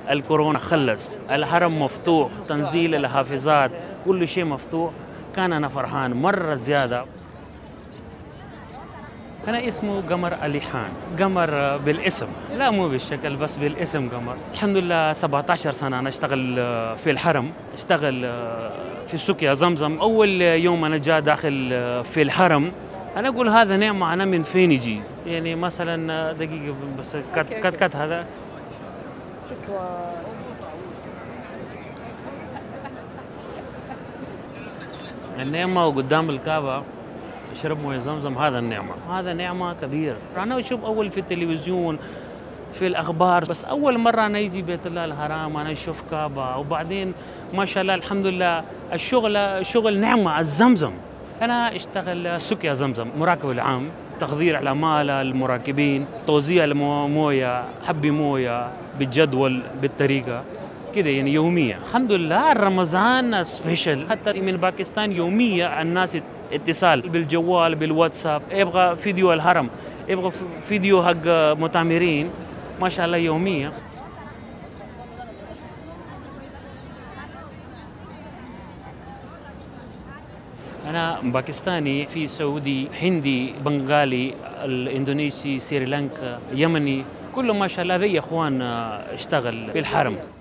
الكورونا خلص، الحرم مفتوح، تنزيل الحافظات، كل شيء مفتوح. كان أنا فرحان مرة زيادة. أنا اسمه قمر أليحان، قمر بالاسم، لا مو بالشكل بس بالاسم قمر. الحمد لله 17 سنة أنا أشتغل في الحرم، أشتغل في سقيا زمزم. أول يوم أنا جاء داخل في الحرم أنا أقول هذا نعمة، أنا من فين يجي؟ يعني مثلا دقيقة بس كت هذا. شكرا. النعمة وقدام الكعبة اشرب مويه زمزم، هذا النعمة، هذا نعمة كبيرة. أنا أشوف أول في التلفزيون في الأخبار، بس أول مرة أنا يجي بيت الله الحرام أنا أشوف كعبة، وبعدين ما شاء الله الحمد لله الشغل شغل نعمة الزمزم. أنا أشتغل سقيا زمزم، مراقب العام، تخدير العمالة المراقبين، توزيع المويه، حبي مويه بالجدول بالطريقة كده يعني يومية. الحمد لله رمضان سبيشل، حتى من باكستان يومية الناس اتصال بالجوال بالواتساب، يبغى فيديو الحرم، يبغى فيديو حق مؤتمرين، ما شاء الله يومية. أنا باكستاني، في سعودي، هندي، بنغالي، الإندونيسي، سريلانكا، يمني، كله ما شاء الله ذي أخوان اشتغل في الحرم.